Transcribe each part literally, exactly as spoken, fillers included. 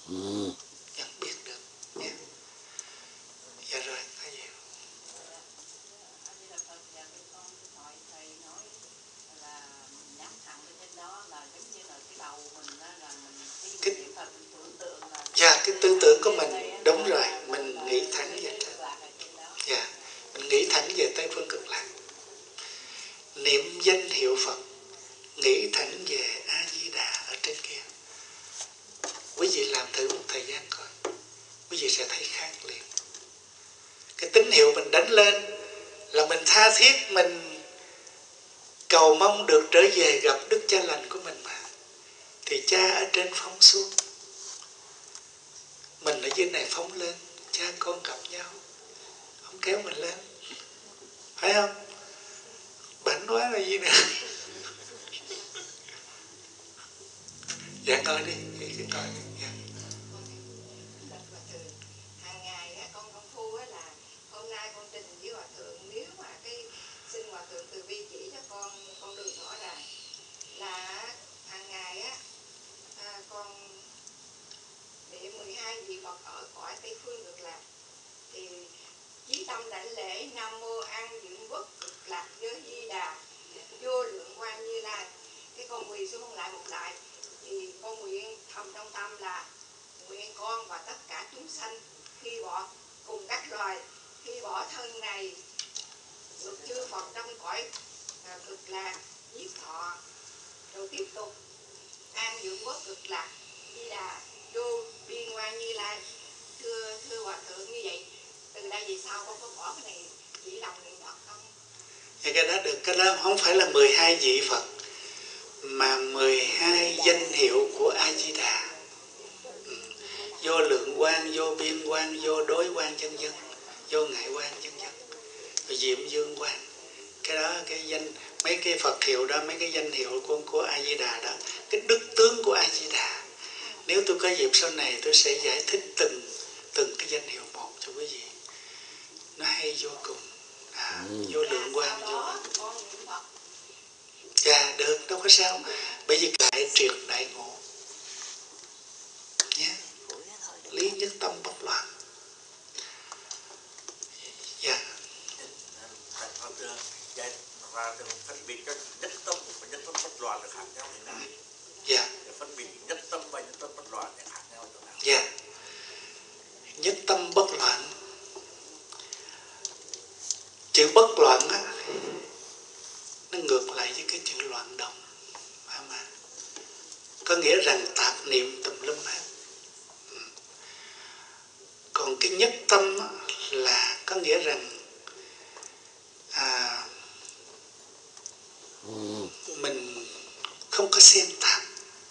nhận biết được nha. Dạ rồi, có gì? Cái, dạ, cái tư tưởng của mình, đúng rồi, mình nghĩ thẳng về thế. Dạ, mình nghĩ thẳng về Tây Phương Cực Lạc. Niệm danh hiệu Phật, nghĩ thẳng về A-di-đà ở trên kia. Quý vị làm thử một thời gian coi, quý vị sẽ thấy khác liền. Cái tín hiệu mình đánh lên là mình tha thiết, mình cầu mong được trở về gặp Đức Cha lành của mình mà. Thì Cha ở trên phóng xuống, mình ở dưới này phóng lên, cha con gặp nhau, ông kéo mình lên, phải không? Bảnh quá là gì nữa. Dạ nói đi, cứ nói đi. Dạ. Hàng ngày con công phu là hôm nay con trình với hòa thượng, nếu mà cái xin hòa thượng từ bi chỉ cho con con đường rõ ràng là hàng ngày á à, con niệm mười hai vị Phật ở cõi Tây Phương Cực Lạc, thì chí tâm đảnh lễ Nam Mô An Dưỡng Quốc Cực Lạc Giới Di Đà Vô Lượng Quang Như Lai. Cái con quỳ xuống lại một lại, thì con nguyện thầm trong tâm là nguyện con và tất cả chúng sanh khi bỏ cùng các loài khi bỏ thân này được chư Phật trong cõi à, Cực Lạc giết thọ, rồi tiếp tục an dưỡng quốc Cực Lạc Di Đà Vô Biên Quang Như Lai. Thưa thưa hòa thượng, như vậy từ đây về sau con có bỏ cái này chỉ lòng niệm Phật không? Thì cái đó được, cái đó không phải là mười hai vị Phật, mà mười hai danh hiệu của A-di-đà. Ừ. Vô lượng quang, vô biên quang, vô đối quang chân dân, vô ngại quang chân dân, rồi diệm dương quang. Cái đó, cái danh, mấy cái Phật hiệu đó, mấy cái danh hiệu của, của A-di-đà đó, cái đức tướng của A-di-đà. Nếu tôi có dịp sau này tôi sẽ giải thích từng từng cái danh hiệu một cho quý vị. Nó hay vô cùng. À, vô lượng quang, vô dạ được, đâu có sao. Bởi vì đại triệt đại ngộ nhé. Lý nhất tâm bất loạn. Dạ. Và phân biệt các nhất tâm và nhất tâm bất loạn là khác nhau thế nào? Dạ. Phân biệt nhất tâm và nhất tâm bất loạn là khác nhau thế nào? Dạ. Nhất tâm bất loạn, chữ bất loạn á, nó ngược lại với cái chữ loạn động, phải mà. Có nghĩa rằng tạp niệm tùm lum hết. Còn cái nhất tâm á, là có nghĩa rằng à, mình không có xen tạp.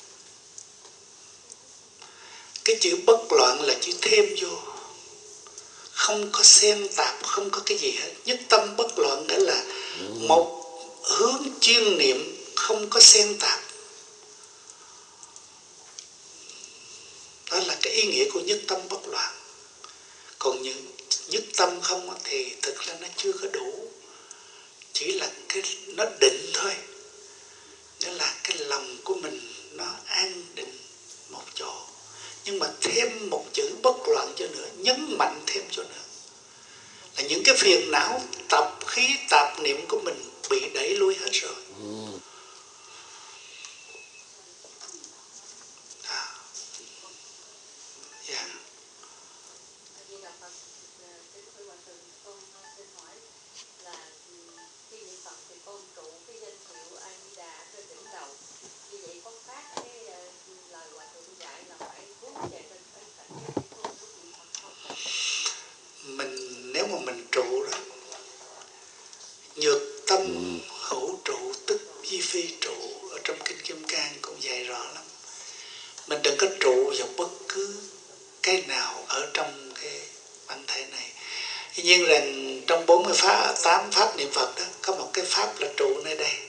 Cái chữ bất loạn là chữ thêm vô, không có xen tạp, không có cái gì hết. Nhất tâm bất loạn nghĩa là một hướng chuyên niệm, không có xen tạp. Đó là cái ý nghĩa của nhất tâm bất loạn. Còn những nhất tâm không thì thực ra nó chưa có đủ, chỉ là cái nó định thôi. Nghĩa là cái lòng của mình nó an định một chỗ, nhưng mà thêm một chữ bất loạn cho nữa, nhấn mạnh thêm cho nữa, là những cái phiền não tập khí tạp niệm của mình bị đẩy lui hết rồi. À. Yeah. Mình nếu mà mình trụ đó, nhược tâm hữu trụ tức di phi trụ, ở trong kinh Kim Cang cũng dạy rõ lắm. Mình đừng có trụ vào bất cứ cái nào ở trong cái bản thể này. Tuy nhiên rằng trong bốn mươi tám pháp niệm Phật đó, có một cái pháp là trụ nơi đây.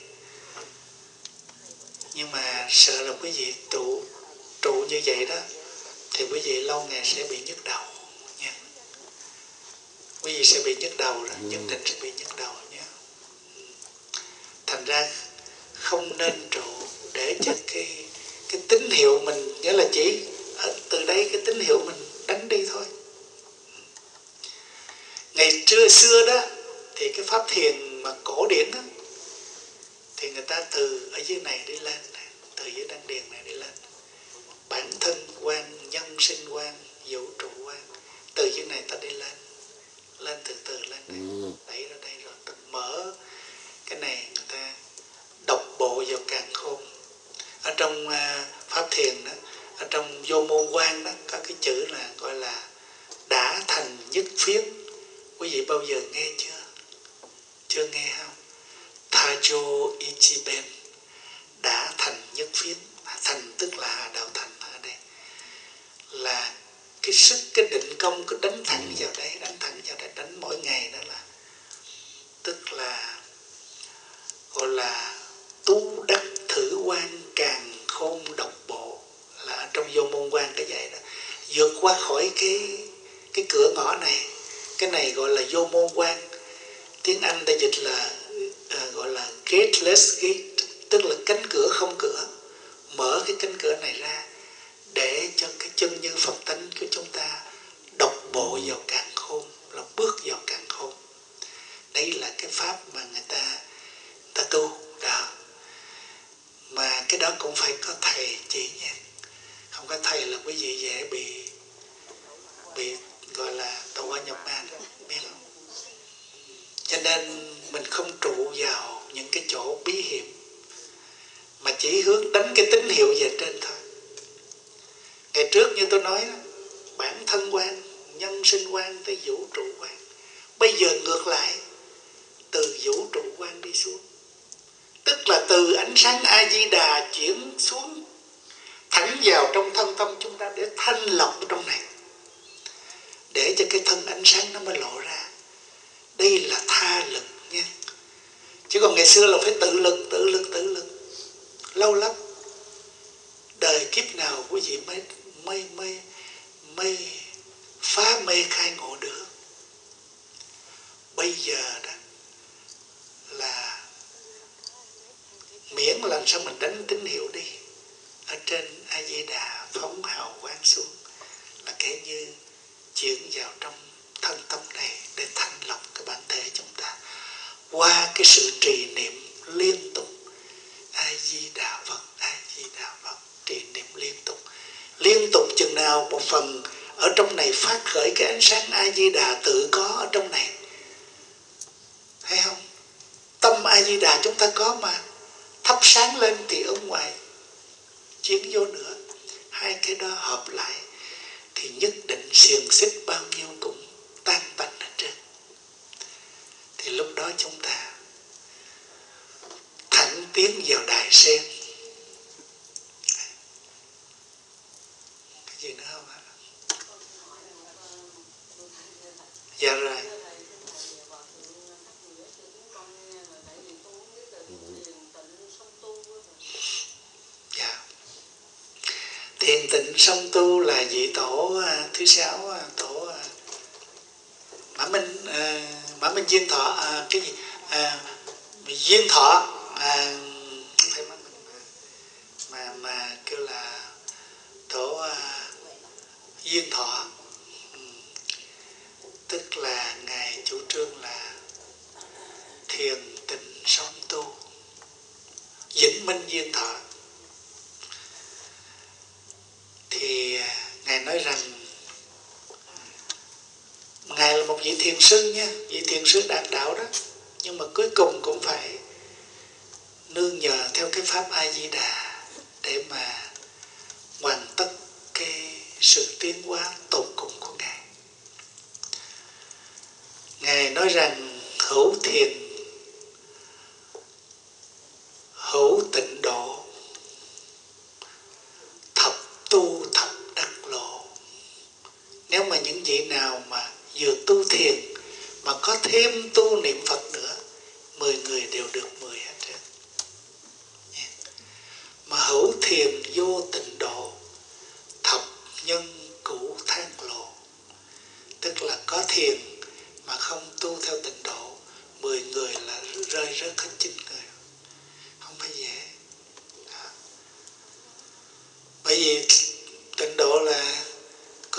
Nhưng mà sợ là quý vị trụ trụ như vậy đó, thì quý vị lâu ngày sẽ bị nhức đầu nha. Quý vị sẽ bị nhức đầu rồi, nhất định sẽ bị nhức đầu nha. Thành ra không nên trụ để cho cái cái tín hiệu mình, nghĩa là chỉ từ đây cái tín hiệu mình đánh đi thôi. Ngày trưa xưa đó thì cái pháp thiền mà cổ điển đó, thì người ta từ ở dưới này đi lên, từ dưới đan điền này đi lên. Bản thân quan, nhân sinh quan, vũ trụ quan, từ dưới này ta đi lên, lên từ từ lên đây, đẩy ra đây rồi ta mở cái này, người ta độc bộ vào càn khôn. Ở trong uh, pháp thiền đó, ở trong vô môn quan đó có cái chữ là gọi là đã thành nhất phiến. Quý vị bao giờ nghe chưa? Chưa nghe không? Tajo Ichiben, đã thành nhất phiến. Thành tức là đạo thành ở đây, là cái sức, cái định công cứ đánh thẳng vào đấy, đánh thẳng vào đấy, đánh mỗi ngày đó là tức là gọi là tu đắc thử quan càng khôn độc bộ, là ở trong vô môn quan cái vậy đó. Vượt qua khỏi cái cái cửa ngõ này, cái này gọi là vô môn quan. Tiếng Anh ta dịch là uh, gọi là gateless gate, tức là cánh cửa không cửa. Mở cái cánh cửa này ra để cho cái chân như Phật tánh của chúng ta độc bộ vào càn khôn, là bước vào càn khôn. Đây là cái pháp mà người ta người ta tu đó. Mà cái đó cũng phải có thầy chỉ nha. Không có thầy là quý vị dễ bị bị gọi là tàu hỏa nhập ma, biết không? Cho nên mình không trụ vào những cái chỗ bí hiểm, mà chỉ hướng đánh cái tín hiệu về trên thôi. Ngày trước như tôi nói đó, bản thân quan, nhân sinh quan tới vũ trụ quan. Bây giờ ngược lại, từ vũ trụ quan đi xuống, tức là từ ánh sáng A Di Đà chuyển xuống thẳng vào trong thân tâm chúng ta để thanh lọc trong này, để cho cái thân ánh sáng nó mới lộ ra. Đây là tha lực nha. Chứ còn ngày xưa là phải tự lực, tự lực, tự lực. Lâu lắm. Đời kiếp nào quý vị mới mới mới mới phá mê khai ngộ được. Bây giờ đó là miễn làm sao mình đánh tín hiệu đi, ở trên A Di Đà phóng hào quang xuống, là kể như chuyển vào trong thân tâm này để thanh lọc cái bản thể chúng ta qua cái sự trì niệm liên tục. A Di Đà Phật, A Di Đà Phật, trì niệm liên tục. Liên tục chừng nào một phần ở trong này phát khởi cái ánh sáng A Di Đà tự có ở trong này, thấy không? Tâm A Di Đà chúng ta có mà, thắp sáng lên thì ở ngoài chiến vô nữa. Hai cái đó hợp lại thì nhất định xiềng xích bao nhiêu cũng tan tành hết trơn. Thì lúc đó chúng ta thẳng tiến vào đài sen. Cái gì nữa không ạ? Dạ rồi. Dạ. Thiền tịnh song tu là vị tổ thứ sáu, tổ Mã Minh à, Mã Minh Diên Thọ à, cái gì à, Diên Thọ à, không phải Mã Minh mà mà, mà kêu là tổ à, Diên Thọ. Ừ. Tức là ngài chủ trương là thiền tịnh song tu. Vĩnh Minh Diên Thọ thì ngài nói rằng ngài là một vị thiền sư nha, vị thiền sư đạt đạo đó, nhưng mà cuối cùng cũng phải nương nhờ theo cái pháp A Di Đà để mà hoàn tất cái sự tiến hóa tột cùng của ngài. Ngài nói rằng hữu thiền, hữu tịnh độ, thập tu thập đắc lộ. Nếu mà những vị nào mà vừa tu thiền mà có thêm tu niệm Phật nữa, mười người đều được mười hết trơn. Mà hữu thiền vô tịnh độ, thập nhân cũ thang lộ. Tức là có thiền mà không tu theo tịnh độ, mười người là rơi rớt hết chín người. Không phải dễ. Đó. Bởi vì tịnh độ là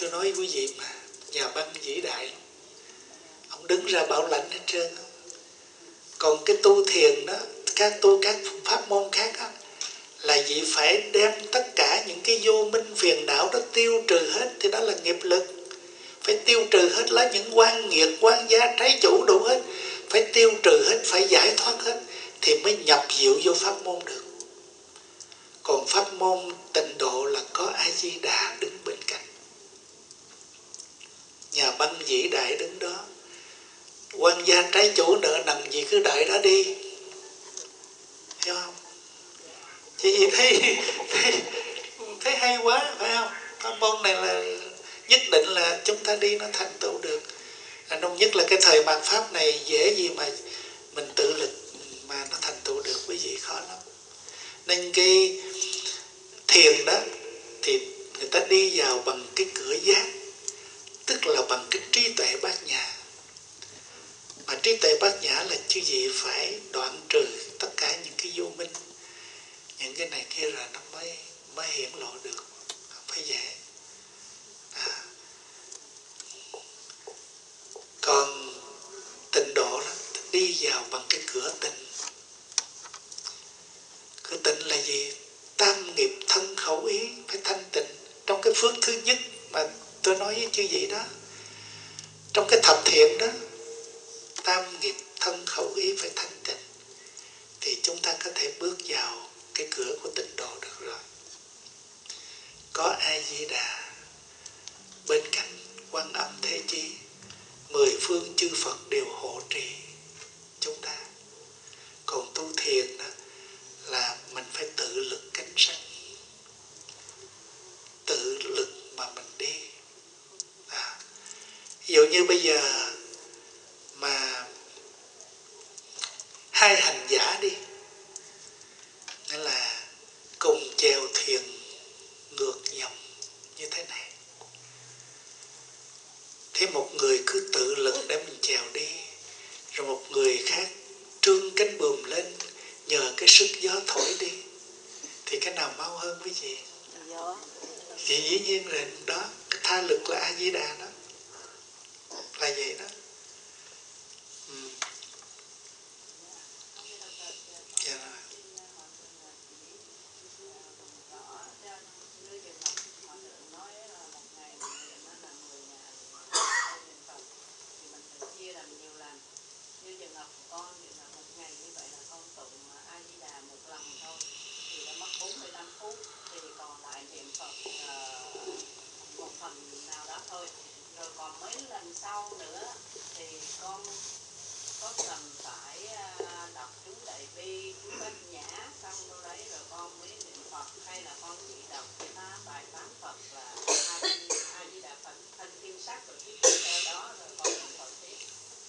tôi nói với quý vị mà, nhà băng vĩ đại, ông đứng ra bảo lãnh hết trơn. Còn cái tu thiền đó, các tu các pháp môn khác đó, là vị phải đem tất cả những cái vô minh phiền não đó tiêu trừ hết, thì đó là nghiệp lực. Phải tiêu trừ hết, lấy những quan nghiệt, quan gia, trái chủ đủ hết, phải tiêu trừ hết, phải giải thoát hết, thì mới nhập diệu vô pháp môn được. Còn pháp môn tịnh độ là có A Di Đà đứng bên cạnh, nhà băng vĩ đại đứng đó, quan gia trái chủ nợ nần gì cứ đợi đó đi, hiểu không? Chị gì thấy, thấy thấy hay quá phải không? Pháp môn này là nhất định là chúng ta đi nó thành tựu được. Đông nhất là cái thời mạt pháp này dễ gì mà mình tự lực mà nó thành tựu được, quý vị, khó lắm. Nên cái thiền đó thì người ta đi vào bằng cái cửa giác, tức là bằng cái trí tuệ bát nhã. Mà trí tuệ bát nhã là chứ gì phải đoạn trừ tất cả những cái vô minh, những cái này kia rồi nó mới mới hiển lộ được, không phải dễ. À. Còn tịnh độ đó, đi vào bằng cái cửa tịnh. Cửa tịnh là gì? Tam nghiệp thân khẩu ý phải thanh tịnh. Trong cái phước thứ nhất mà tôi nói với chư vị đó, trong cái thập thiện đó, tam nghiệp thân khẩu ý phải thanh tịnh, thì chúng ta có thể bước vào cái cửa của tịnh độ được rồi. Có A Di Đà bên cạnh, Quan Âm Thế Chí, mười phương chư Phật đều hộ trì chúng ta. Còn tu thiền đó là mình phải tự lực cánh sinh, tự lực mà mình đi. À, ví dụ như bây giờ mà hai hành giả đi, nghĩa là cùng chèo thuyền ngược dòng như thế này, thế một người cứ tự lực để mình chèo đi, rồi một người khác trương cánh buồm lên nhờ cái sức gió thổi đi, thì cái nào mau hơn quý vị? Gió. Thì dĩ nhiên là đó, cái tha lực là A Di Đà đó, là vậy đó. Ừ. Dạ rồi. Sau nữa thì con có cần phải đọc chú Đại Bi, chú Bát Nhã, xong đâu đấy rồi con mới niệm Phật, hay là con chỉ đọc tám bài tám Phật là A Di Đà Phật, thân kim sắc rồi tiếp theo đó rồi con niệm Phật tiếp?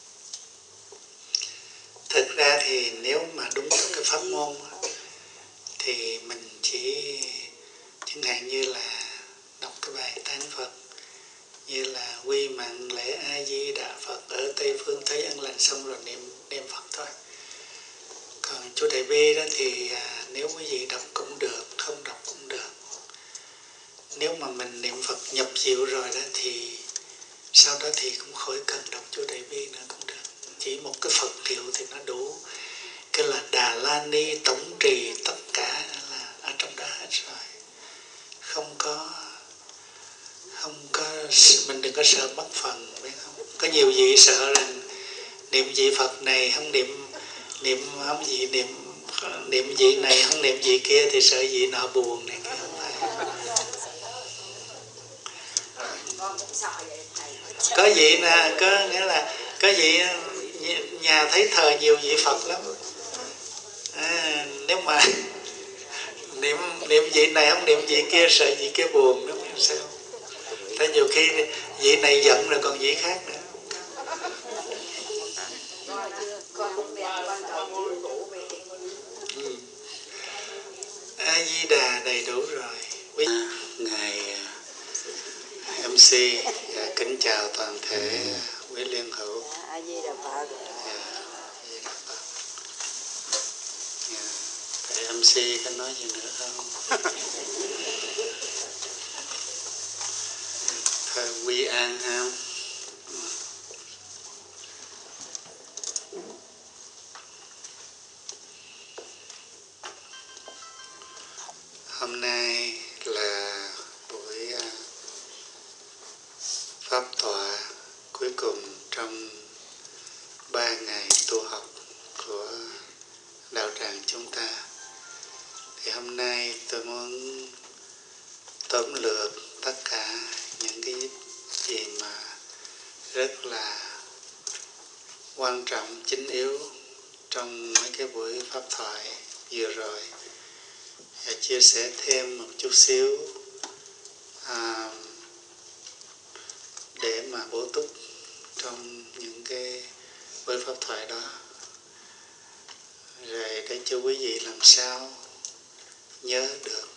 Thực ra thì nếu mà đúng trong cái pháp môn thì mình chỉ chẳng hạn như là đọc cái bài tán Phật, như là quy mạng lễ A Di Đà Phật ở Tây Phương thấy ân lành, xong rồi niệm niệm Phật thôi. Còn chú Đại Bi đó thì à, nếu quý vị đọc cũng được, không đọc cũng được. Nếu mà mình niệm Phật nhập diệu rồi đó thì sau đó thì cũng khỏi cần đọc chú Đại Bi nữa cũng được. Chỉ một cái Phật hiệu thì nó đủ. Cái là Đà La Ni tổng trì tất cả là ở trong đó hết rồi. Không có không có mình đừng có sợ mất phần, biết không? Có nhiều vị sợ rằng niệm vị Phật này không niệm niệm không gì niệm niệm vị này không niệm vị kia thì sợ vị nọ buồn này kia, không phải. Có vị là có nghĩa là có vị nhà thấy thờ nhiều vị Phật lắm. À, nếu mà niệm niệm vị này không niệm vị kia sợ vị kia buồn, đúng không? Sao? Thế nhiều khi vị này giận rồi còn vị khác nữa. Ừ. A Di Đà đầy đủ rồi. À, ngài em xê kính chào toàn thể quý liên hữu. A Di Đà Phật. em xê có nói gì nữa không? Thôi Hôm nay là buổi pháp tọa cuối cùng trong ba ngày tu học của đạo tràng chúng ta. Thì hôm nay tôi muốn tóm lược tất cả những cái gì mà rất là quan trọng, chính yếu trong mấy cái buổi pháp thoại vừa rồi, và chia sẻ thêm một chút xíu à, để mà bổ túc trong những cái buổi pháp thoại đó, rồi để cho quý vị làm sao nhớ được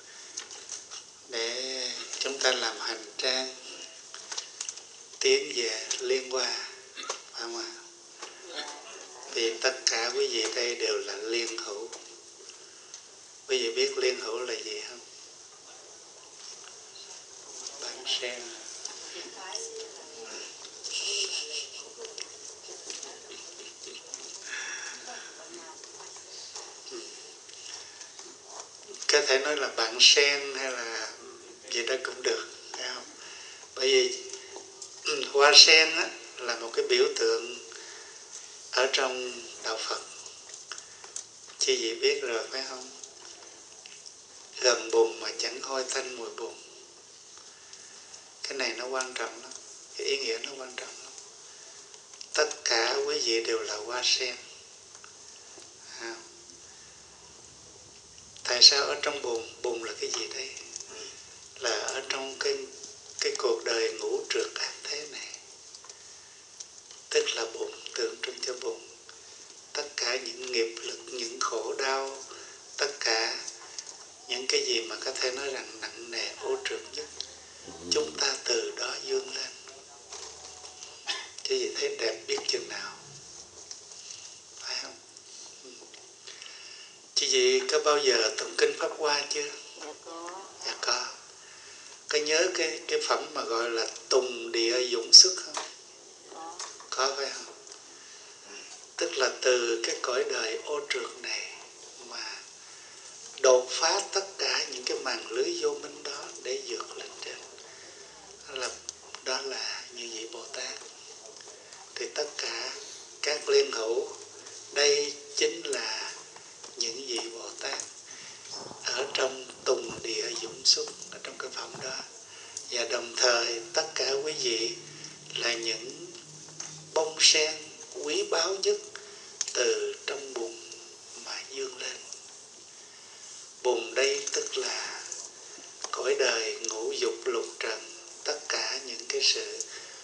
để chúng ta làm hành trang tiến về liên hoa, phải không ạ? Vì tất cả quý vị đây đều là liên hữu. Quý vị biết liên hữu là gì không? Bạn sen. Có thể nói là bạn sen hay là gì đó cũng được, phải không? Bởi vì hoa sen á, là một cái biểu tượng ở trong đạo Phật. Chứ gì biết rồi phải không? Gần bùn mà chẳng hôi tanh mùi bùn. Cái này nó quan trọng lắm, cái ý nghĩa nó quan trọng lắm. Tất cả quý vị đều là hoa sen. À. Tại sao ở trong bùn? Bùn là cái gì đây? Là ở trong cái, cái cuộc đời ngũ trượt ác thế này. Tức là bùn, tượng trưng cho bùn. Tất cả những nghiệp lực, những khổ đau, tất cả những cái gì mà có thể nói rằng nặng nề, ô trượt nhất, chúng ta từ đó vươn lên. Chứ gì thấy đẹp biết chừng nào, phải không? Chứ gì có bao giờ tụng kinh Pháp Hoa chưa? Dạ có. Dạ có. Có nhớ cái, cái phẩm mà gọi là tùng địa dũng xuất không? Có. Có phải không? Tức là từ cái cõi đời ô trượt này mà đột phá tất cả những cái màn lưới vô minh đó để vượt lên trên. Đó là, đó là như vậy Bồ Tát. Thì tất cả các liên hữu đây chính là những vị Bồ Tát ở trong tùng địa dũng xuất, ở trong cái phẩm đó. Và đồng thời tất cả quý vị là những bông sen quý báu nhất từ trong bùn mà vươn lên. Bùn đây tức là cõi đời ngũ dục lục trần, tất cả những cái sự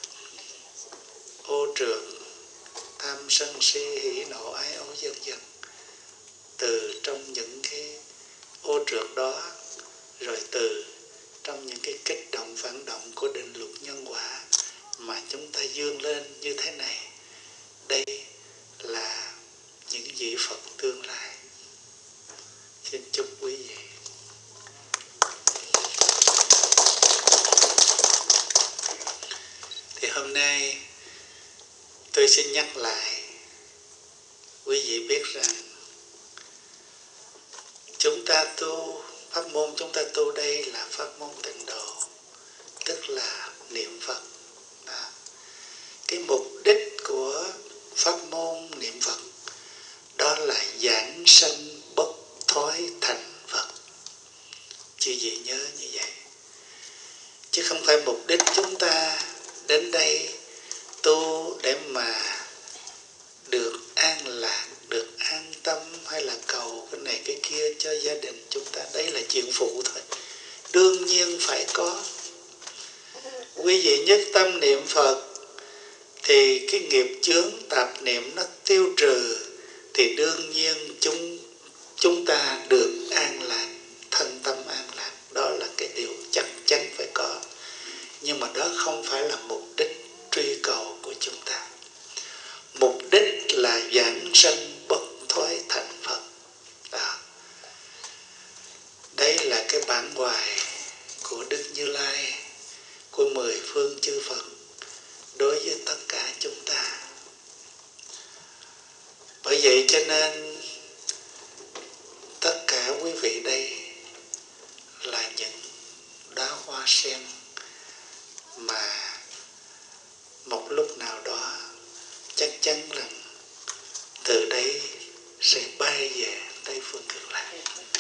ô trượt, tham sân si hỉ nộ ái ố vân vân. Từ trong những cái ô trượt đó, rồi từ trong những cái kích động phản động của định luật nhân quả mà chúng ta vươn lên như thế này. Đây là những vị Phật tương lai. Xin chúc quý vị. Thì hôm nay tôi xin nhắc lại quý vị biết rằng chúng ta tu, pháp môn chúng ta tu đây là pháp môn tịnh độ, tức là niệm Phật. Đó. Cái mục đích của pháp môn niệm Phật đó là giảng sanh bất thối thành Phật. Chứ gì nhớ như vậy. Chứ không phải mục đích chúng ta đến đây tu để mà được an lạc, được an tâm, hay là cầu cái này cái kia cho gia đình chúng ta. Đấy là chuyện phụ thôi. Đương nhiên phải có. Quý vị nhất tâm niệm Phật thì cái nghiệp chướng tạp niệm nó tiêu trừ, thì đương nhiên chúng chúng ta được an lạc, thân tâm an lạc. Đó là cái điều chắc chắn phải có. Nhưng mà đó không phải là mục đích truy cầu của chúng ta. Mục đích là giảng sanh bất thối thành Phật. Đó. Đây là cái bản hoài của Đức Như Lai, của mười phương chư Phật đối với tất cả chúng ta. Bởi vậy cho nên tất cả quý vị đây hoa sen mà một lúc nào đó chắc chắn rằng từ đây sẽ bay về Tây phương cực lạc.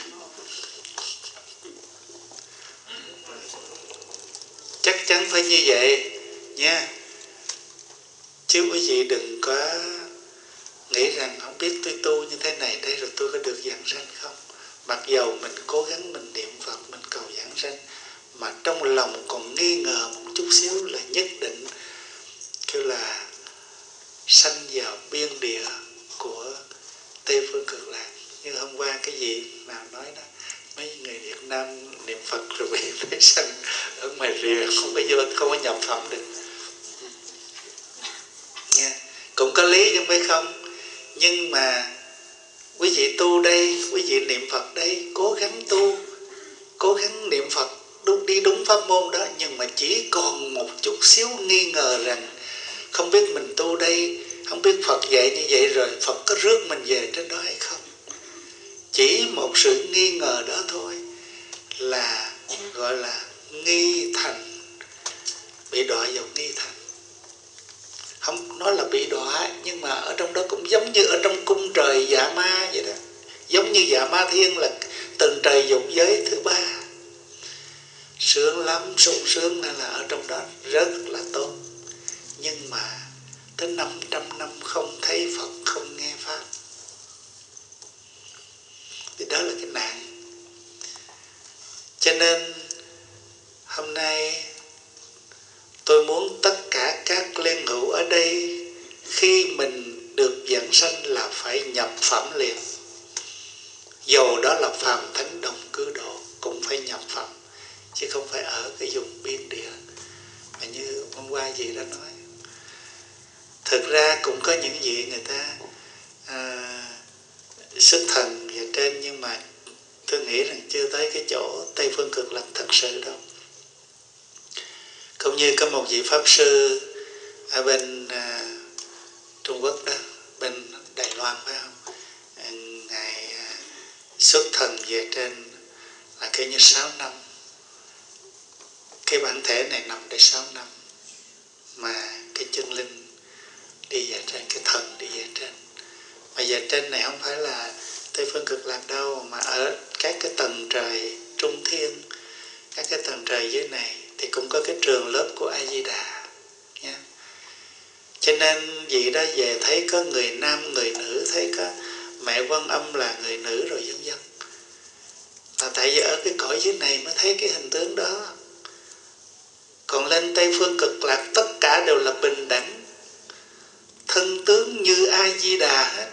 Chắc chắn phải như vậy nha. Chứ quý vị đừng có nghĩ rằng không biết tôi tu như thế này đây rồi tôi có được giảng sanh không. Mặc dầu mình cố gắng mình niệm Phật, mình cầu giảng sanh, mà trong lòng còn nghi ngờ một chút xíu là nhất định kêu là sanh vào biên địa của Tây phương cực lạc. Như hôm qua cái gì nào nói đó, mấy người Việt Nam niệm Phật rồi bị thấy sanh ở ngoài rìa, không có vô, không có nhập phẩm được nha. Cũng có lý chứ phải không? Nhưng mà quý vị tu đây, quý vị niệm Phật đây, cố gắng tu, cố gắng niệm Phật đúng, đi đúng pháp môn đó, nhưng mà chỉ còn một chút xíu nghi ngờ rằng không biết mình tu đây, không biết Phật dạy như vậy rồi Phật có rước mình về trên đó hay không. Chỉ một sự nghi ngờ đó thôi là gọi là nghi thành, bị đọa vào nghi thành. Không nói là bị đọa, nhưng mà ở trong đó cũng giống như ở trong cung trời dạ ma vậy đó. Giống như dạ ma thiên là tầng trời dục giới thứ ba. Sướng lắm, sung sướng, nên là ở trong đó rất là tốt. Nhưng mà tới năm trăm năm không thấy Phật, không nghe Pháp, thì đó là cái nạn. Cho nên hôm nay tôi muốn tất cả các liên hữu ở đây khi mình được giảng sanh là phải nhập phẩm liền. Dầu đó là phàm thánh đồng cư độ cũng phải nhập phẩm, chứ không phải ở cái vùng biên địa. Mà như hôm qua chị đã nói, thực ra cũng có những vị người ta à, xuất thần về trên, nhưng mà tôi nghĩ rằng chưa tới cái chỗ Tây phương cực lạc thật sự đâu. Cũng như có một vị Pháp Sư ở bên à, Trung Quốc đó, bên Đài Loan phải không? À, Ngài à, xuất thần về trên là kêu như sáu năm. Cái bản thể này nằm đây sáu năm, mà cái chân linh đi về trên, cái thần đi về trên. Mà về trên này không phải là Tây phương cực lạc đâu, mà ở các cái tầng trời trung thiên, các cái tầng trời dưới này thì cũng có cái trường lớp của A Di Đà nha. Cho nên vị đó về thấy có người nam người nữ, thấy có mẹ Quan Âm là người nữ rồi vân vân. Và tại vì ở cái cõi dưới này mới thấy cái hình tướng đó. Còn lên Tây phương cực lạc tất cả đều là bình đẳng, thân tướng như A Di Đà hết,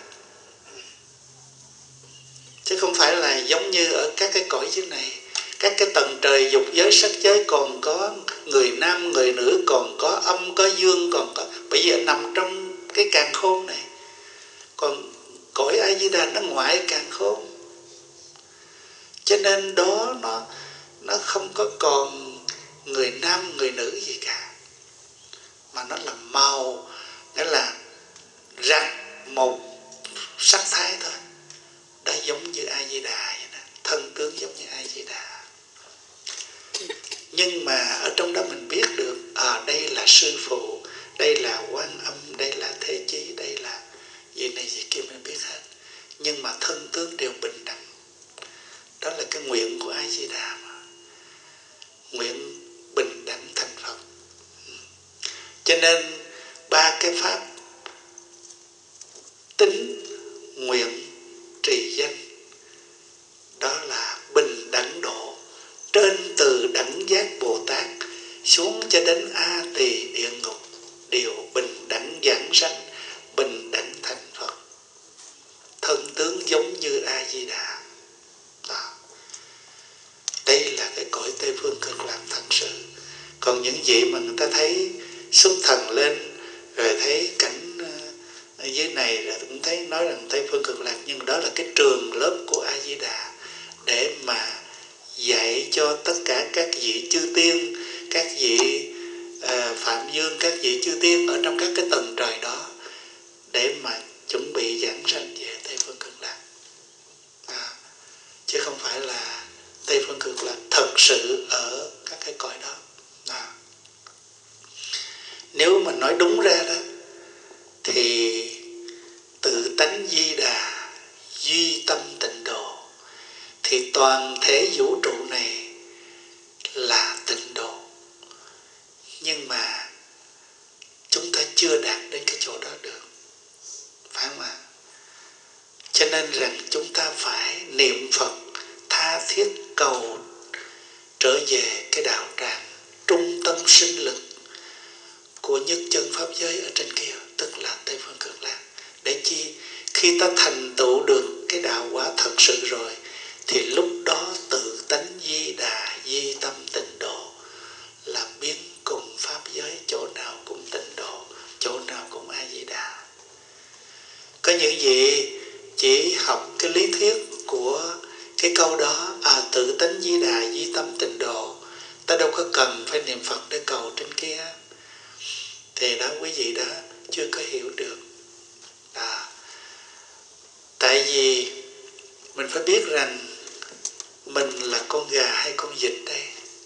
chứ không phải là giống như ở các cái cõi dưới này. Các cái tầng trời dục giới sắc giới còn có người nam người nữ, còn có âm có dương, còn có, bởi vì nằm trong cái càn khôn này. Còn cõi A Di Đà nó ngoại càn khôn, cho nên đó nó nó không có còn người nam người nữ gì cả, mà nó là màu, nghĩa là rạc một sắc thái thôi. Đó giống như A Di Đà vậy đó, thân tướng giống như A Di Đà. Nhưng mà ở trong đó mình biết được à, đây là sư phụ, đây là Quan Âm, đây là Thế Chí, đây là gì này gì kia, mình biết hết. Nhưng mà thân tướng đều bình đẳng. Đó là cái nguyện của A Di Đà mà. Nguyện bình đẳng thành Phật. Cho nên ba cái pháp tính, nguyện, trì danh, đó là bình đẳng độ, trên từ đẳng giác Bồ Tát xuống cho đến A Tỳ địa ngục đều bình đẳng giảng sanh, bình đẳng thành Phật, thân tướng giống như A Di Đà. Đó. Đây là cái cõi Tây phương cực lạc thật sự. Còn những vị mà người ta thấy xuất thần lên rồi thấy cảnh ở dưới này rồi cũng thấy nói rằng Tây phương cực lạc, nhưng đó là cái trường lớp của A Di Đà để mà dạy cho tất cả các vị chư tiên, các vị uh, Phạm Dương, các vị chư tiên ở trong các cái tầng trời đó để mà chuẩn bị giảng sanh về Tây phương cực lạc. À, chứ không phải là Tây phương cực lạc thật sự ở các cái cõi đó. Đó. Nếu mà nói đúng ra đó thì tự tánh Di Đà, duy tâm tịnh độ, thì toàn thể vũ trụ này là tịnh độ. Nhưng mà chúng ta chưa đạt đến cái chỗ đó được, phải không ạ? Cho nên rằng chúng ta phải niệm Phật tha thiết cầu trở về cái đạo tràng trung tâm sinh lực của nhất chân pháp giới ở trên kia, tức là Tây Phương Cực Lạc. Để chi? Khi ta thành tựu được cái đạo quả thật sự rồi thì lúc đó tự tánh Di Đà, di tâm tịnh độ là biến cùng pháp giới, chỗ nào cũng tịnh độ, chỗ nào cũng A Di Đà. Có những vị chỉ học cái lý thuyết của cái câu đó, à tự tánh Di Đà, di tâm tịnh độ, ta đâu có cần phải niệm Phật để cầu trên kia, thì đó quý vị đó chưa có hiểu được. Đó. Tại vì mình phải biết rằng mình là con gà hay con vịt đây.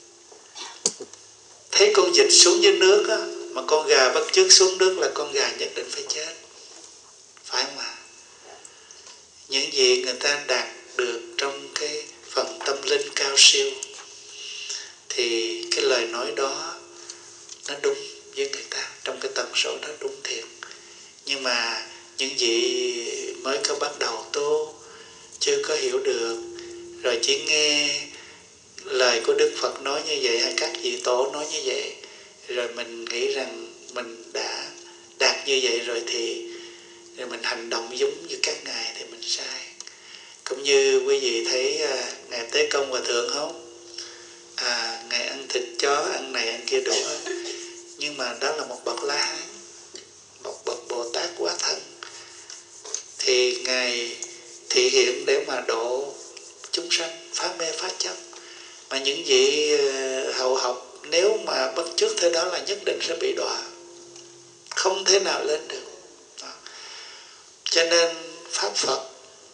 Thấy con vịt xuống dưới nước á, mà con gà bắt chước xuống nước là con gà nhất định phải chết, phải không ạ? Những gì người ta đạt được trong cái phần tâm linh cao siêu thì cái lời nói đó nó đúng với người ta, trong cái tần số đó đúng thiệt. Nhưng mà những vị mới có bắt đầu tu, chưa có hiểu được, rồi chỉ nghe lời của Đức Phật nói như vậy hay các vị tổ nói như vậy, rồi mình nghĩ rằng mình đã đạt như vậy rồi thì rồi mình hành động giống như các ngài thì mình sai. Cũng như quý vị thấy à, ngài Tế Công Hòa Thượng không? À, ngài ăn thịt chó, ăn này ăn kia đủ hết. Nhưng mà đó là một bậc La Hán, một bậc Bồ Tát Quá Thân, thì ngài thị hiện để mà độ chúng sanh phá mê phá chấp. Mà những vị hậu học nếu mà bắt chước thế đó là nhất định sẽ bị đọa, không thể nào lên được. Đó. Cho nên Pháp Phật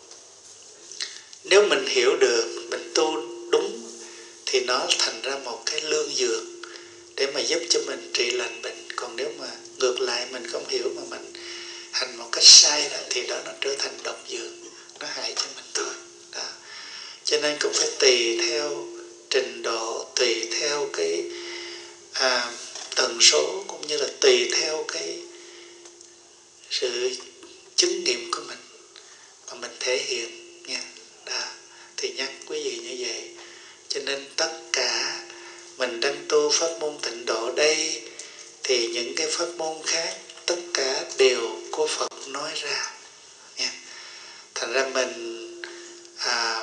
nếu mình hiểu được, mình tu đúng thì nó thành ra một cái lương dược để mà giúp cho mình trị lành bệnh. Còn nếu mà ngược lại mình không hiểu mà mình hành một cách sai đó, thì đó nó trở thành độc dược, nó hại cho mình thôi. Đó. Cho nên cũng phải tùy theo trình độ, tùy theo cái à, tần số, cũng như là tùy theo cái sự chứng nghiệm của mình mà mình thể hiện nha. Đó. Thì nhắc quý vị như vậy. Cho nên tất cả mình đang tu pháp môn tịnh độ đây, thì những cái pháp môn khác tất cả đều của Phật nói ra nha. Thành ra mình à,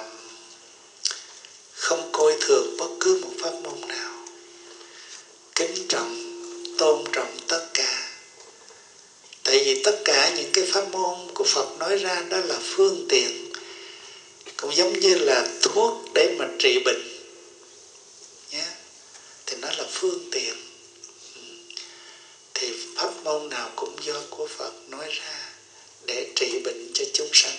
không coi thường bất cứ một pháp môn nào, kính trọng, tôn trọng tất cả. Tại vì tất cả những cái pháp môn của Phật nói ra đó là phương tiện, cũng giống như là thuốc để mà trị bệnh nhé, thì nó là phương tiện. Thì pháp môn nào cũng do của Phật nói ra để trị bệnh cho chúng sanh.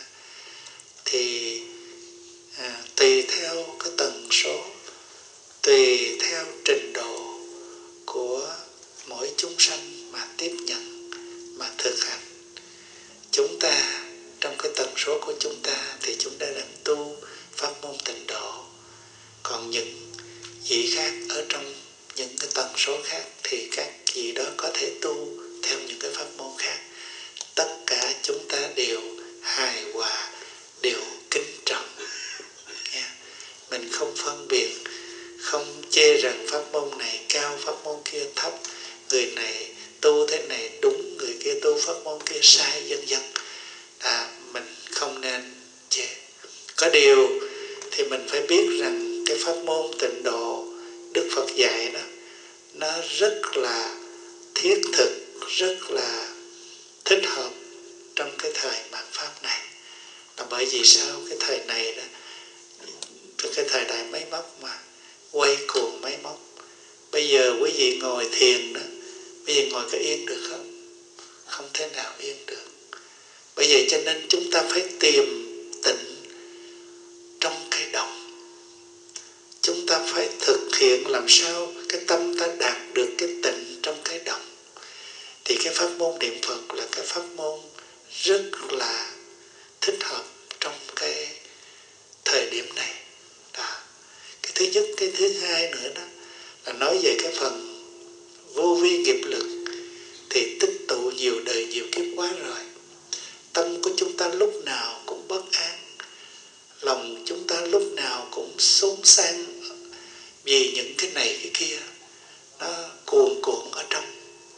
Thì à, tùy theo cái tần số, tùy theo trình độ của mỗi chúng sanh mà tiếp nhận, mà thực hành. Chúng ta trong cái tần số của chúng ta thì chúng ta đang tu pháp môn tịnh độ. Còn những vị khác ở trong những cái tần số khác thì các vị đó có thể tu theo những cái pháp môn khác. Tất cả chúng ta đều hài hòa, đều kính trọng. Yeah. Mình không phân biệt, không chê rằng pháp môn này cao, pháp môn kia thấp, người này tu thế này đúng, người kia tu pháp môn kia sai, vân vân. À, mình không nên chê. Có điều thì mình phải biết rằng cái pháp môn tịnh độ Đức Phật dạy đó, nó rất là thiết thực, rất là thích hợp trong cái thời mạt Pháp này. Là bởi vì sao? Cái thời này đó, cái thời đại máy móc mà, quay cuồng máy móc. Bây giờ quý vị ngồi thiền đó, bây giờ ngồi có yên được không? Không thể nào yên được. Bởi vậy cho nên chúng ta phải tìm tịnh trong cái động. Chúng ta ta phải thực hiện làm sao cái tâm ta đạt được cái tịnh trong cái động. Thì cái pháp môn niệm Phật là cái pháp môn rất là thích hợp trong cái thời điểm này. Đó. Cái thứ nhất, cái thứ hai nữa đó là nói về cái phần vô vi nghiệp lực thì tích tụ nhiều đời nhiều kiếp quá rồi. Tâm của chúng ta lúc nào cũng bất an, lòng chúng ta lúc nào cũng xốn xang vì những cái này cái kia, nó cuồn cuộn ở trong.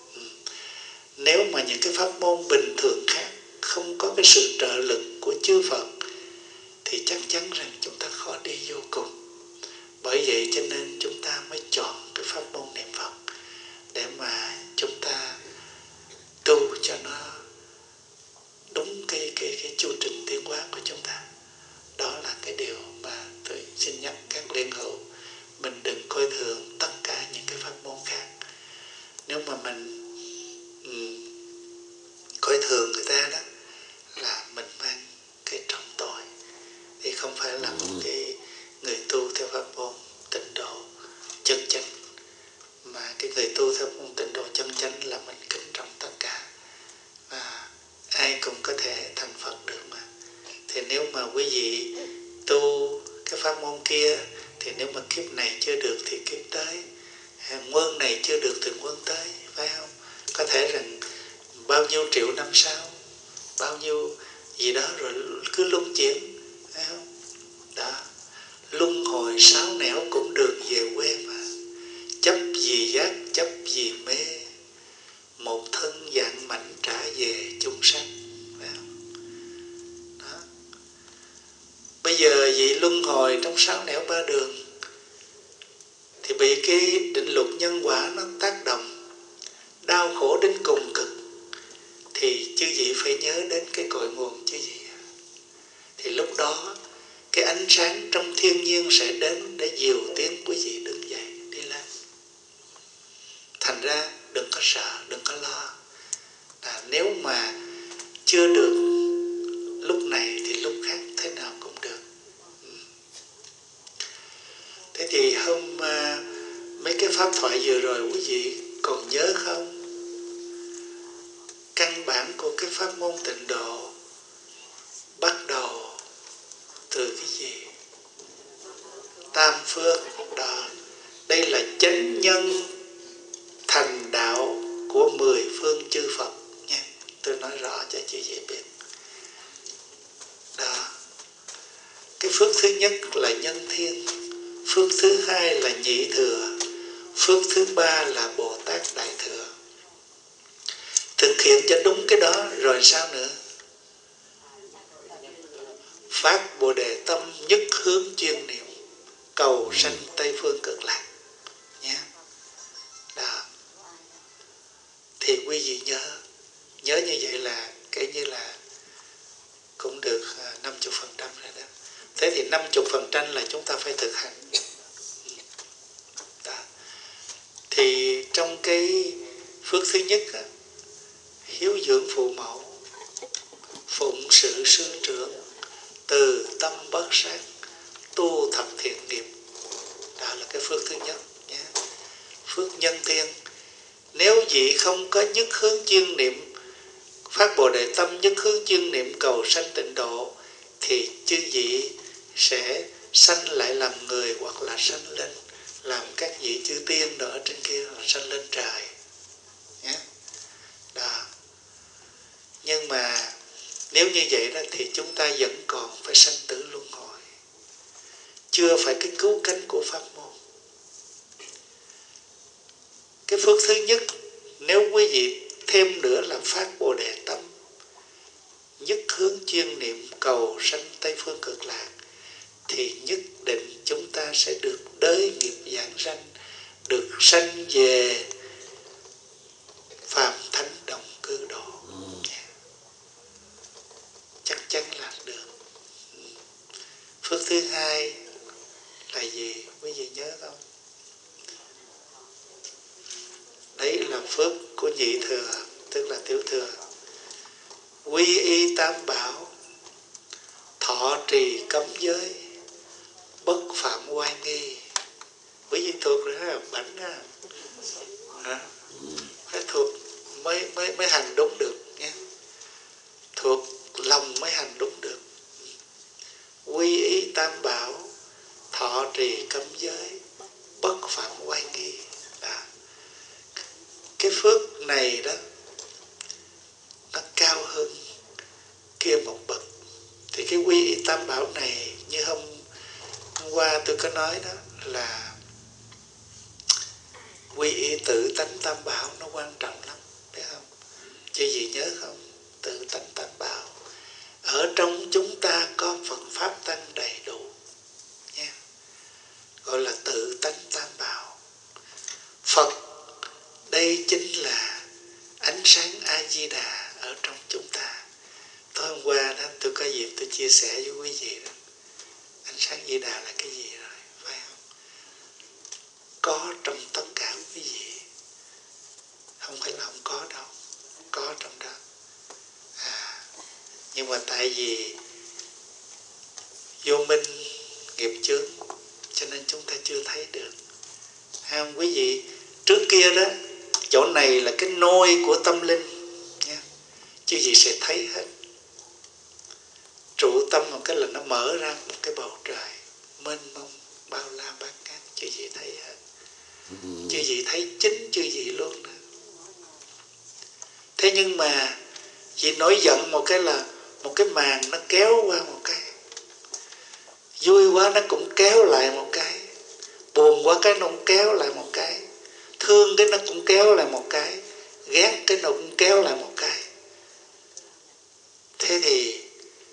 Nếu mà những cái pháp môn bình thường khác không có cái sự trợ lực của chư Phật thì chắc chắn rằng chúng ta khó đi vô cùng. Bởi vậy cho nên chúng ta mới chọn cái pháp môn niệm Phật để mà chúng ta tu cho nó đúng cái, cái, cái chu trình tiến hóa của chúng ta. Đó là cái điều mà tôi xin nhắc các liên hữu. Mình đừng coi thường tất cả những cái pháp môn khác. Nếu mà mình um, coi thường người ta đó là mình mang cái trọng tội. Thì không phải là một cái người tu theo pháp môn tịnh độ chân chánh, mà cái người tu theo pháp môn tịnh độ chân chánh là mình kính trọng tất cả và ai cũng có thể thành Phật được mà. Thì nếu mà quý vị tu cái pháp môn kia thì nếu mà kiếp này chưa được thì kiếp tới, nguồn này chưa được thì nguồn tới, phải không? Có thể rằng bao nhiêu triệu năm sau, bao nhiêu gì đó rồi cứ luân chuyển, phải không? Đó, luân hồi sáu nẻo cũng được về quê mà. Chấp gì giác, chấp gì mê, một thân dạng mảnh trả về chúng sanh, phải không? Đó. Bây giờ vị luân hồi trong sáu nẻo ba đường thì bị cái định luật nhân quả nó tác động, đau khổ đến cùng cực, thì chư vị phải nhớ đến cái cội nguồn chư vị. Thì lúc đó cái ánh sáng trong thiên nhiên sẽ đến để dìu tiến quý vị đứng dậy đi lên. Thành ra đừng có sợ, đừng có lo. À, nếu mà chưa được lúc này thì lúc khác thế nào cũng được. Thế thì hôm uh, mấy cái pháp thoại vừa rồi quý vị còn nhớ không? Căn bản của cái pháp môn tịnh độ bắt đầu từ cái gì? Tam phước đó. Đây là chánh nhân thành đạo của mười phương chư Phật nha. Tôi nói rõ cho chị dễ biết. Đó. Cái phước thứ nhất là nhân thiên, phước thứ hai là nhị thừa, phước thứ ba là Bồ Tát Đại Thừa. Thực hiện cho đúng cái đó rồi sao nữa? Phát Bồ Đề tâm nhất hướng chuyên niệm, cầu sanh Tây Phương Cực Lạc nhé. Đó. Thì quý vị nhớ, nhớ như vậy là kể như là cũng được năm mươi phần trăm rồi đó. Thế thì năm mươi phần trăm là chúng ta phải thực hành. Đó. Thì trong cái phước thứ nhất á, hiếu dưỡng phụ mẫu, phụng sự sư trưởng, từ tâm bất sát, tu thập thiện nghiệp. Đó là cái phước thứ nhất nhé. Phước nhân thiên. Nếu vị không có nhất hướng chuyên niệm, phát Bồ Đề tâm nhất hướng chuyên niệm cầu sanh tịnh độ, thì chư vị sẽ sanh lại làm người, hoặc là sanh lên làm các vị chư tiên ở trên kia, sanh lên trời nhé. Đó. Nhưng mà nếu như vậy đó thì chúng ta vẫn còn phải sanh tử luân hồi, chưa phải cái cứu cánh của pháp môn. Cái phước thứ nhất, nếu quý vị thêm nữa là phát Bồ Đề tâm nhất hướng chuyên niệm cầu sanh Tây Phương Cực Lạc, thì nhất định chúng ta sẽ được đới nghiệp giảng sanh, được sanh về phàm thánh đồng cư độ. Chắc chắn là được. Phước thứ hai là gì? Quý vị nhớ không? Đấy là phước của nhị thừa, tức là tiểu thừa. Quy y tam bảo, thọ trì cấm giới, bất phạm oai nghi. thấy không? Bảnh ha. À, phải thuộc mới mới mới hành đúng được nhé. Thuộc lòng mới hành đúng được. Quy y tam bảo, thọ trì cấm giới, bất phạm oai nghi. À, cái phước này đó nó cao hơn kia một bậc. Thì cái quy y tam bảo này, như hôm, hôm qua tôi có nói đó, là quy y tự tánh tam bảo nó quan trọng lắm, biết không? Chứ gì nhớ không? Tự tánh tam bảo. Ở trong chúng ta có Phật Pháp Tăng đầy đủ nha, gọi là tự tánh tam bảo. Phật đây chính là ánh sáng A-di-đà ở trong chúng ta. Tối hôm qua đó tôi có dịp tôi chia sẻ với quý vị đó, ánh sáng A-di-đà là cái gì rồi, phải không? Có trong tất cả quý vị, không phải là không có đâu, có trong đó. À, nhưng mà tại vì vô minh nghiệp chướng cho nên chúng ta chưa thấy được. Hay không quý vị? Trước kia đó, chỗ này là cái nôi của tâm linh nha, chứ gì sẽ thấy hết. Trụ tâm một cái là nó mở ra một cái bầu trời mênh mông bao la bát ngát, chứ gì thấy hết. Chứ gì thấy chính chứ gì luôn đó. Thế nhưng mà chỉ nổi giận một cái là một cái màn nó kéo qua một cái, vui quá nó cũng kéo lại một cái, buồn quá cái nó cũng kéo lại một cái, thương cái nó cũng kéo lại một cái, ghét cái nó cũng kéo lại một cái. Thế thì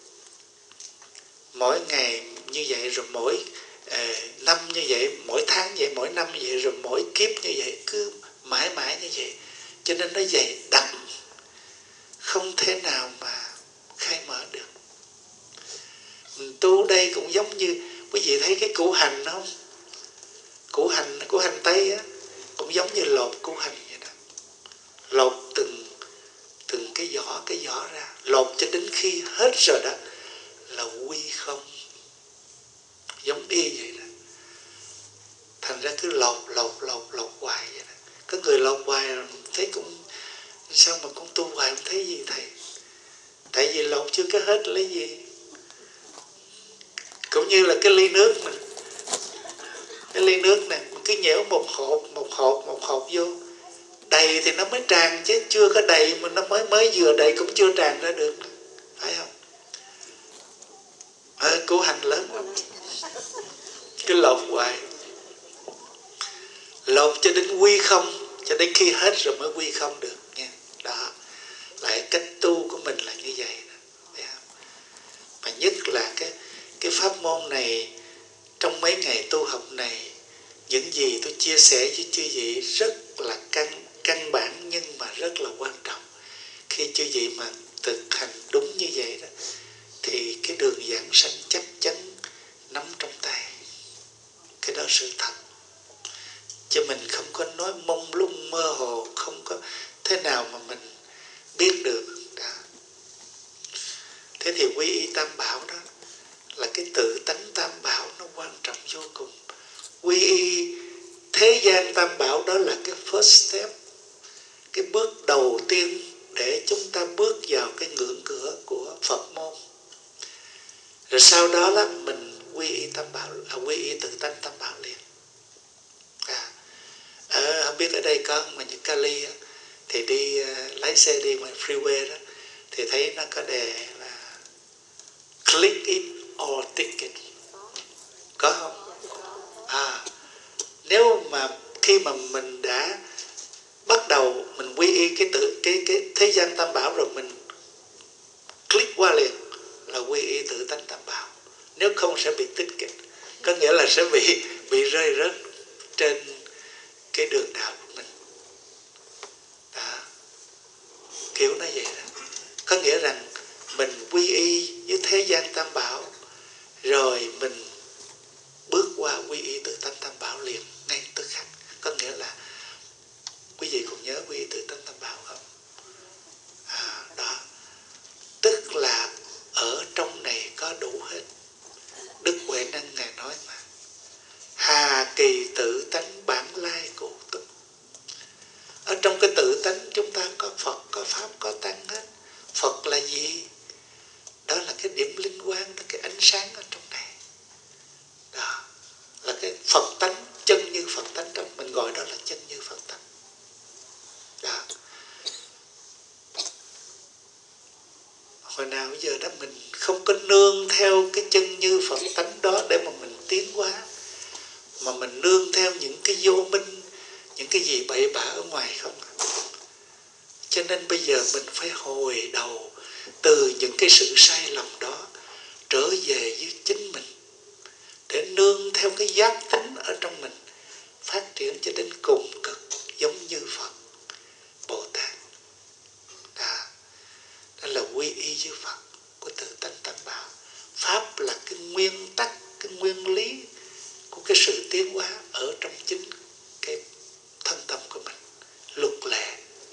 mỗi ngày như vậy, rồi mỗi uh, năm như vậy, mỗi tháng như vậy, mỗi năm như vậy, rồi mỗi kiếp như vậy, cứ mãi mãi như vậy. Cho nên nó dày đặc, không thể nào mà khai mở được. Mình tu đây cũng giống như quý vị thấy cái củ hành không? Củ hành, củ hành tây á, cũng giống như lột củ hành vậy đó. Lột từng từng cái vỏ cái vỏ ra, lột cho đến khi hết rồi đó là quy không, giống y vậy đó. Thành ra cứ lột lột lột lột hoài vậy đó. Có người lột hoài rồi thấy cũng sao mà con tu hoài không thấy gì thầy? Tại vì lột chưa có hết lấy gì. Cũng như là cái ly nước mà, cái ly nước nè, mình cứ nhễu một hộp một hộp một hộp vô, đầy thì nó mới tràn, chứ chưa có đầy mà nó mới mới vừa đầy cũng chưa tràn ra được, phải không? À, củ hành lớn lắm, cứ lột hoài, lột cho đến quy không, cho đến khi hết rồi mới quy không được nha. Đó, lại cách tu của mình là như vậy đó, phải không? Mà nhất là cái cái pháp môn này, trong mấy ngày tu học này, những gì tôi chia sẻ với chư vị rất là căn căn bản nhưng mà rất là quan trọng. Khi chư vị mà thực hành đúng như vậy đó, thì cái đường giảng sanh chắc chắn nắm trong tay. Cái đó sự thật. Chứ mình không có nói mông lung mơ hồ, không có thế nào mà mình biết được đó. Thế thì quy y tam bảo đó là cái tự tánh tam bảo, nó quan trọng vô cùng. Quy y thế gian tam bảo đó là cái first step, cái bước đầu tiên để chúng ta bước vào cái ngưỡng cửa của Phật môn. Rồi sau đó là mình quy y tam bảo, à, quy y tự tánh tam bảo liền. À, à, không biết ở đây có mà những Cali á, thì đi uh, lái xe đi ngoài freeway đó, thì thấy nó có đề là click it or ticket, có không? À, nếu mà khi mà mình đã bắt đầu mình quy y cái tự cái cái thế gian tam bảo rồi, mình click qua liền là quy y tự tánh tam bảo. Nếu không sẽ bị tích kịch, có nghĩa là sẽ bị bị rơi rớt trên cái đường đạo của mình. Đó, kiểu nó vậy đó. Có nghĩa rằng mình quy y với thế gian tam bảo, rồi mình bước qua quy y tự tánh tam bảo liền ngay tức khắc. Có nghĩa là quý vị còn nhớ quy y tự tánh tam bảo không? À, đó, tức là ở trong này có đủ hết. Đức Huệ Năng Ngài nói mà, hà kỳ tự tánh bản lai Phật tánh, chân như Phật tánh trong mình gọi đó là chân như Phật tánh. Đó. Hồi nào bây giờ đó mình không có nương theo cái chân như Phật tánh đó để mà mình tiến hóa, mà mình nương theo những cái vô minh, những cái gì bậy bạ ở ngoài không. Cho nên bây giờ mình phải hồi đầu từ những cái sự sai lầm đó trở về với chính mình, để nương theo cái giác tính ở trong mình, phát triển cho đến cùng cực giống như Phật, Bồ Tát. Đó, đó là quy y với Phật của tự tánh Tam Bảo. Pháp là cái nguyên tắc, cái nguyên lý của cái sự tiến hóa ở trong chính cái thân tâm của mình. Luật lệ,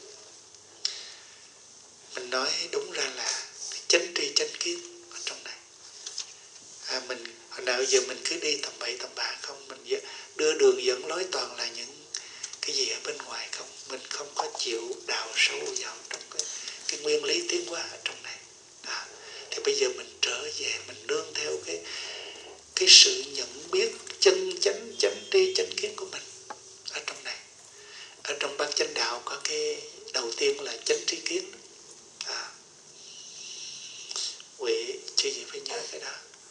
mình nói đúng ra là chánh tri chánh kiến ở trong này. À, mình hồi nào giờ mình cứ đi tầm bậy tầm bạ không, mình đưa đường dẫn lối toàn là những cái gì ở bên ngoài không, mình không có chịu đào sâu vào trong cái, cái nguyên lý tiến hóa ở trong này. Đó. Thì bây giờ mình trở về, mình nương theo cái cái sự nhận biết chân chánh chánh tri chánh kiến của mình ở trong này. Ở trong bát chánh đạo có cái đầu tiên là chánh tri kiến. À, quỷ chứ gì phải nhớ cái đó.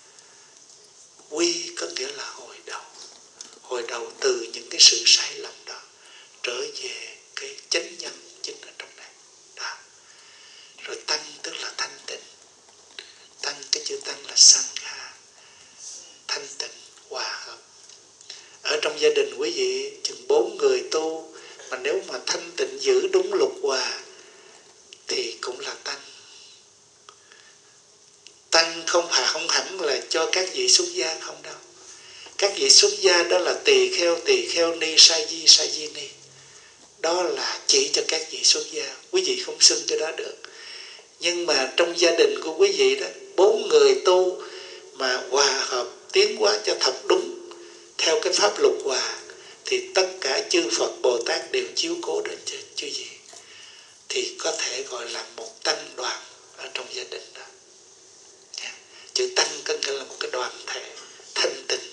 Quy có nghĩa là hồi đầu, hồi đầu từ những cái sự sai lầm đó trở về cái chánh nhân chính ở trong này. Đó. Rồi tăng tức là thanh tịnh. Tăng, cái chữ tăng là sangha, thanh tịnh, hòa hợp. Ở trong gia đình quý vị chừng bốn người tu, mà nếu mà thanh tịnh giữ đúng luật hòa thì cũng là tăng. Tăng không phải không hẳn là cho các vị xuất gia không đâu. Các vị xuất gia đó là tỳ kheo, tỳ kheo ni, sa di, sa di ni. Đó là chỉ cho các vị xuất gia. Quý vị không xưng cái đó được. Nhưng mà trong gia đình của quý vị đó, bốn người tu mà hòa hợp tiến hóa cho thật đúng theo cái pháp luật hòa, thì tất cả chư Phật Bồ Tát đều chiếu cố đến cho chư vị, thì có thể gọi là một tăng đoàn ở trong gia đình đó. Chữ tăng có nghĩa là một cái đoàn thể thanh tịnh,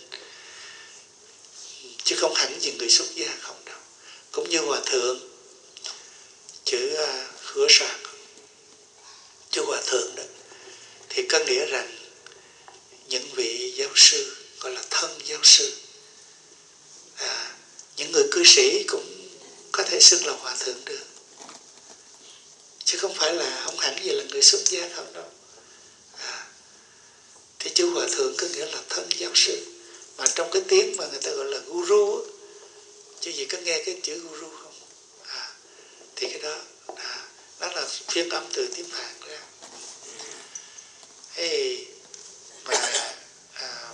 chứ không hẳn gì người xuất gia không đâu. Cũng như hòa thượng, chữ uh, khứa soạn, chữ hòa thượng đó, thì có nghĩa rằng những vị giáo sư gọi là thân giáo sư. À, những người cư sĩ cũng có thể xưng là hòa thượng được, chứ không phải là không hẳn gì là người xuất gia không đâu. À, thì chữ hòa thượng có nghĩa là thân giáo sư, mà trong cái tiếng mà người ta gọi là guru, chứ gì có nghe cái chữ guru không? À, thì cái đó à, đó là phiên âm từ tiếng Phạn ra. Hey, mà à,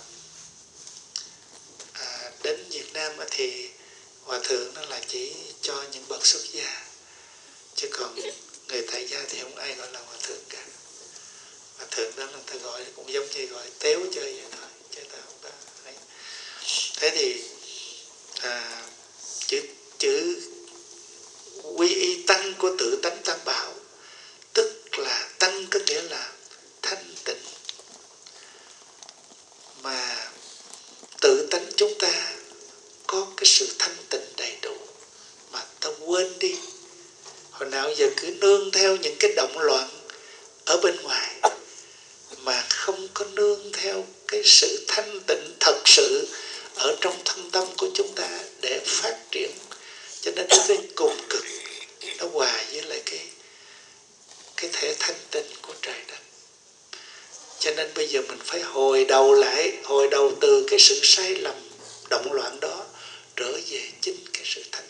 à, đến Việt Nam thì hòa thượng nó là chỉ cho những bậc xuất gia, chứ còn người tại gia thì không ai gọi là hòa thượng cả. Hòa thượng đó là người ta gọi cũng giống như gọi téo chơi vậy thôi, chứ ta không có ấy. Thế thì à, chữ chữ quy y tăng của tự tánh Tam Bảo, tức là tăng có nghĩa là thanh tịnh, mà tự tánh chúng ta có cái sự thanh tịnh đầy đủ mà ta quên đi. Hồi nào giờ cứ nương theo những cái động loạn ở bên ngoài, mà không có nương theo cái sự thanh tịnh thật sự ở trong thân tâm của chúng ta để phát triển, cho nên nó đến cùng cực, nó hòa với lại cái cái thể thanh tịnh của trời đất. Cho nên bây giờ mình phải hồi đầu lại, hồi đầu từ cái sự sai lầm động loạn đó trở về chính cái sự thanh